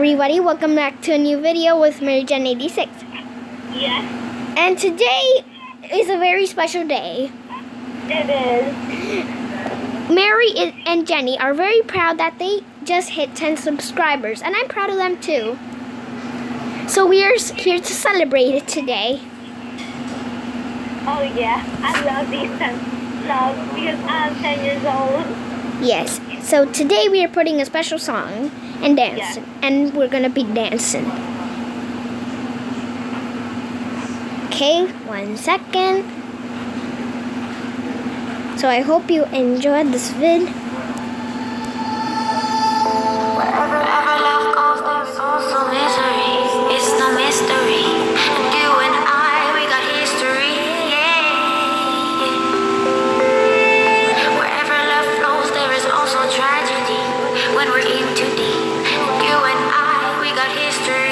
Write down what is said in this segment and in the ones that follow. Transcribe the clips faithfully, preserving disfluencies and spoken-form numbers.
everybody, welcome back to a new video with Mary Jen eighty-six. Yes. And today is a very special day. It is. Mary is, and Jenny are very proud that they just hit ten subscribers, and I'm proud of them too. So we are here to celebrate it today. Oh yeah, I love these ten vlogs because I'm ten years old. Yes, so today we are putting a special song and dancing, yes. and we're gonna be dancing. Okay, one second. So I hope you enjoyed this vid. Wherever love goes, there's also misery. It's no mystery. You and I, we got history. Yeah. Wherever love flows, there is also tragedy. When we're in too deep, you and I, we got history.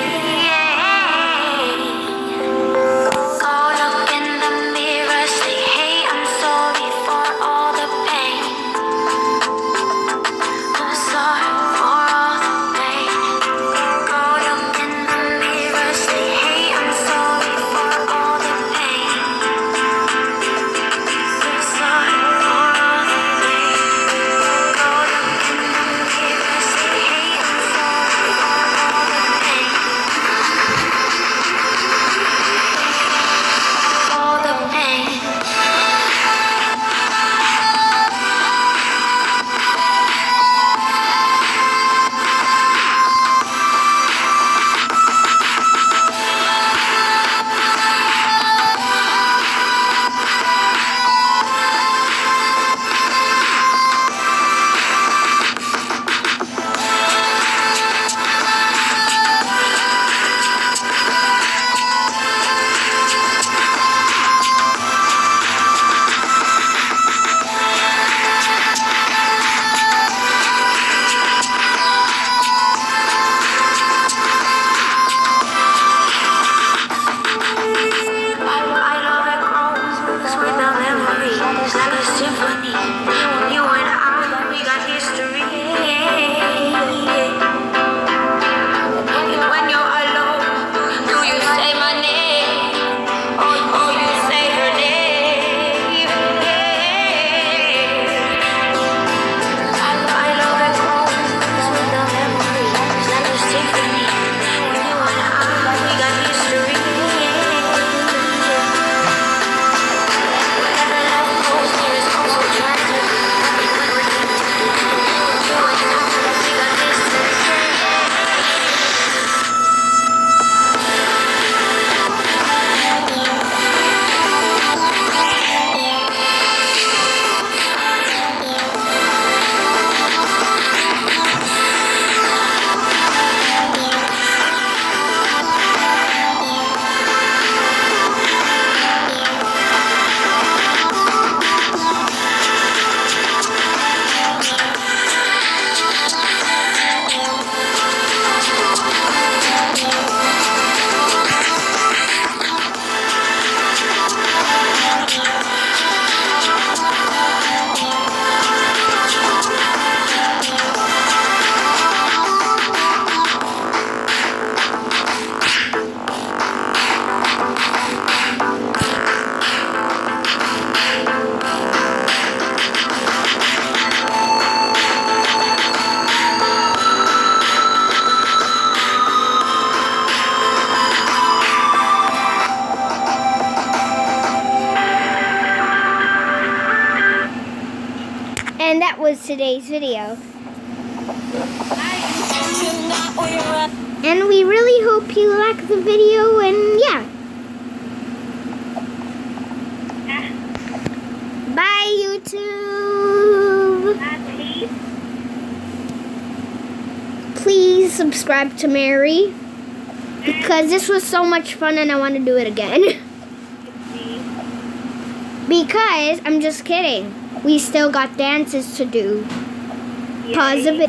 And that was today's video. And we really hope you like the video, and yeah. Bye, YouTube. Please subscribe to Mary, because this was so much fun and I want to do it again. Because, I'm just kidding. We still got dances to do. Yay. Pause the video.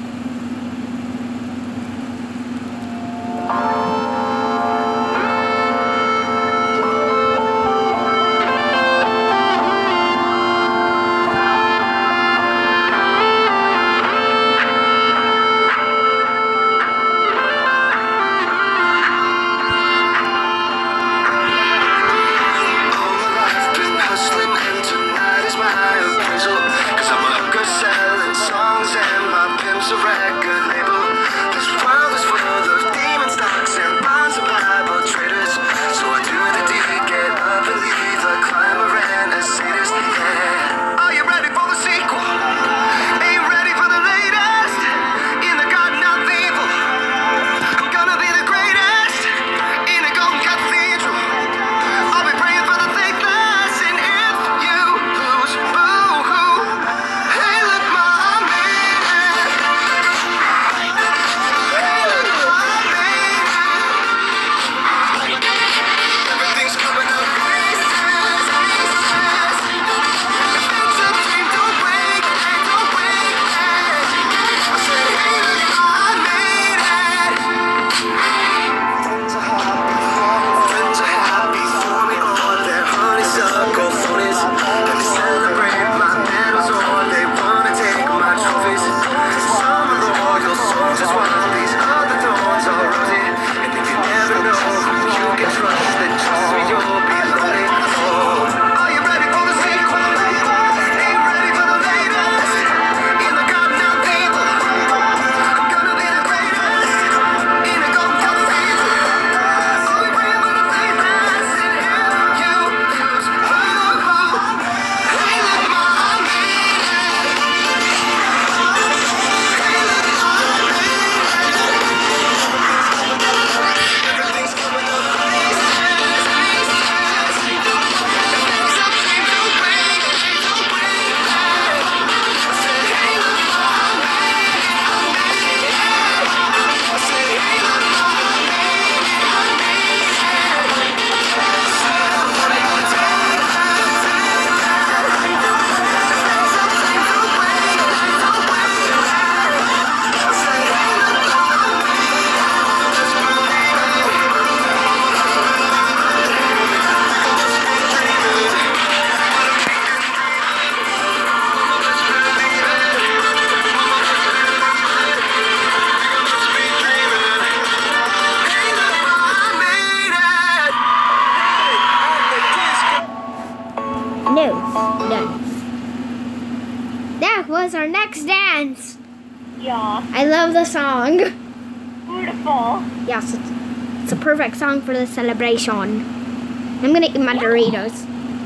was our next dance. Yeah. I love the song. Beautiful. Yes, it's, it's a perfect song for the celebration. I'm gonna eat my Doritos,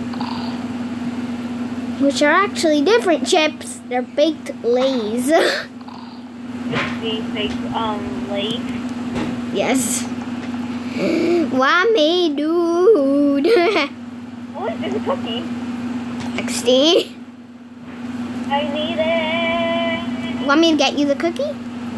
which are actually different chips. They're baked Lays. These fake um late. Yes. Why me, dude? Oh, there's a cookie. X D. I need it. Want me to get you the cookie?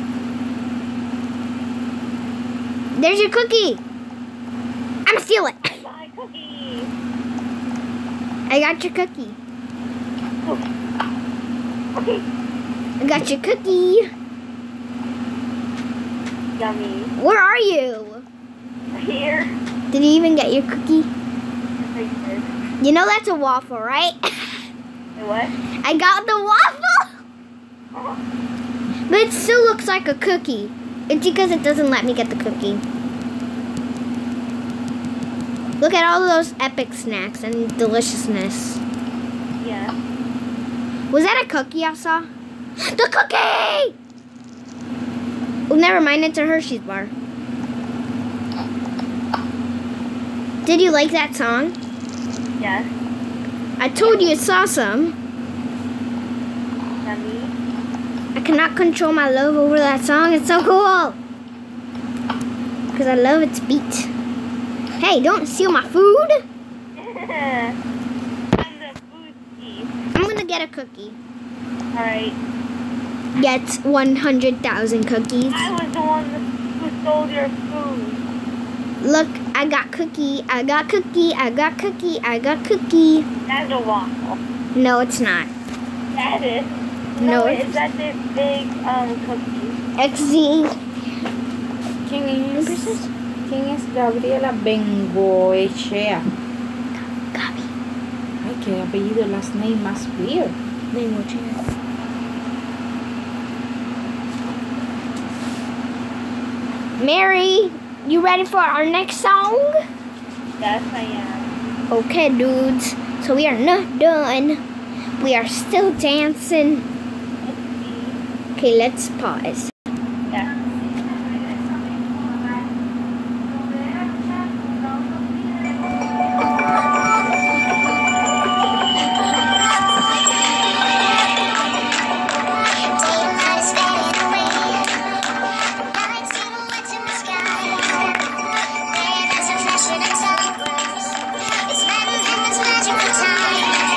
There's your cookie. I'm gonna steal it. My cookie. I got your cookie. Okay. I got your cookie. Yummy. Where are you? Here. Did you even get your cookie? Right here. You know that's a waffle, right? Wait, what? I got the waffle! Oh. But it still looks like a cookie. It's because it doesn't let me get the cookie. Look at all those epic snacks and deliciousness. Yeah. Was that a cookie I saw? The cookie! Oh, never mind, it's a Hershey's bar. Did you like that song? Yes. I told you it's awesome. Yummy. I cannot control my love over that song. It's so cool. Because I love its beat. Hey, don't steal my food. I'm the food thief. I'm going to get a cookie. Alright. Get one hundred thousand cookies. I was the one who stole your food. Look, I got cookie. I got cookie. I got cookie. I got cookie. That's a waffle. No, it's not. That is. No, No, it's- is that this big um cookie? X Z. ¿Quién es? ¿Quién es Gabriela Bengoechea? Gaby. Ay, qué apellido, last name más weird. Mary, you ready for our next song? Yes, I am. Okay, dudes. So we are not done. We are still dancing. Okay, let's pause. Yeah.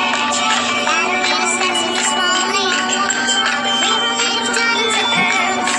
It's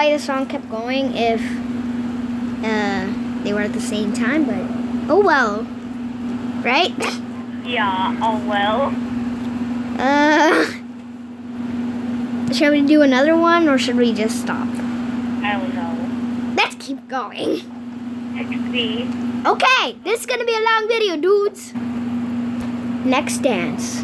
why the song kept going if uh, they were at the same time, but oh well. Right? Yeah, oh well. Uh, shall we do another one or should we just stop? I don't know. Let's keep going. Let's see. Okay, this is gonna be a long video, dudes. Next dance.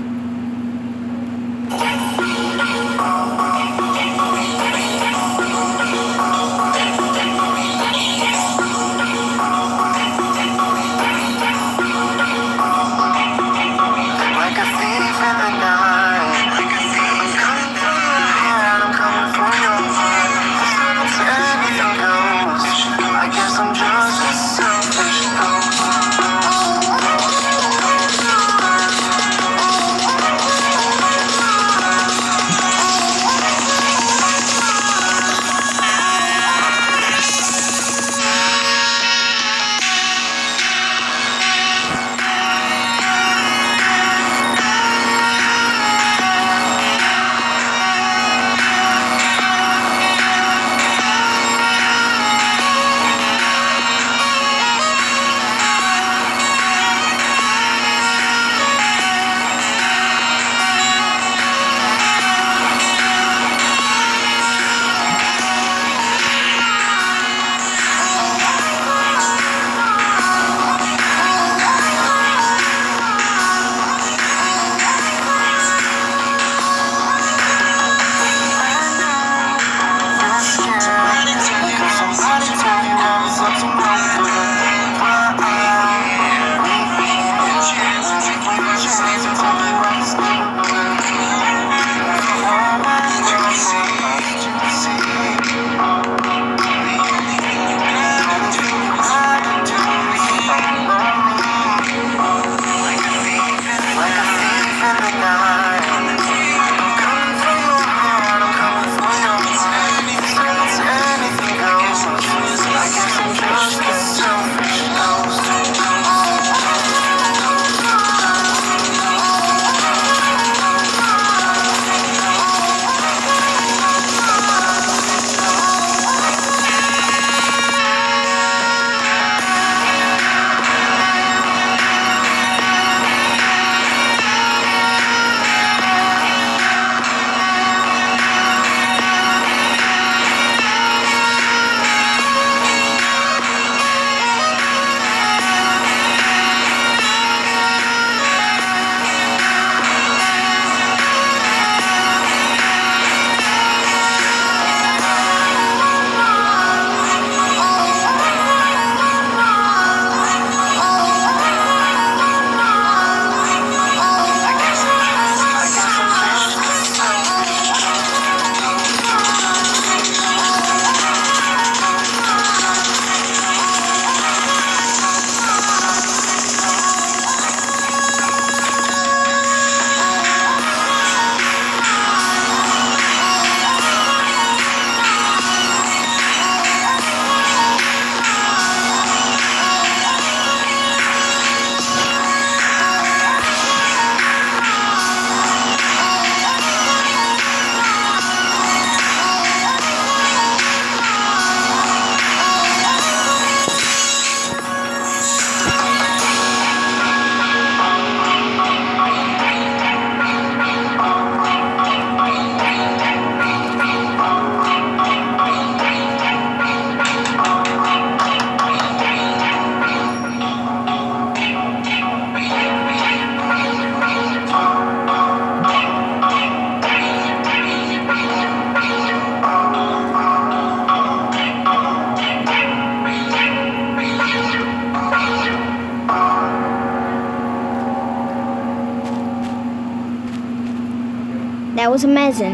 That was amazing.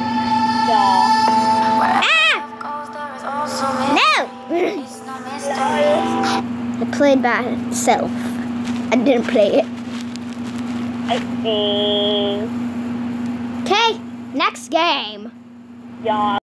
Yeah. Ah! No! I played by itself. I didn't play it. I see. Okay, next game. Yeah.